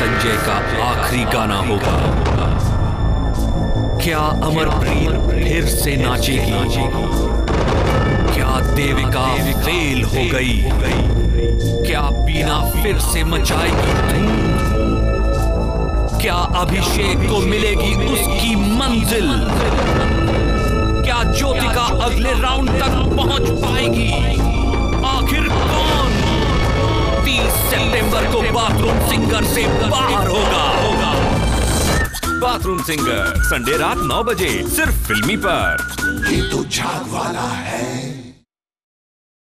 संजय का आखिरी गाना होगा। क्या अमरप्रीत फिर से नाचेगी? क्या देविका फेल हो गई? क्या बीना फिर से मचाएगी धूम? क्या अभिषेक को मिलेगी उसकी मंजिल? क्या ज्योतिका अगले राउंड तक पहुंच पाएगी? आखिर कौन 30 सितंबर को बाथरूम सिंगर से बाहर होगा? बाथरूम सिंगर संडे रात 9 बजे सिर्फ फिल्मी पर। ये तो झाग वाला है।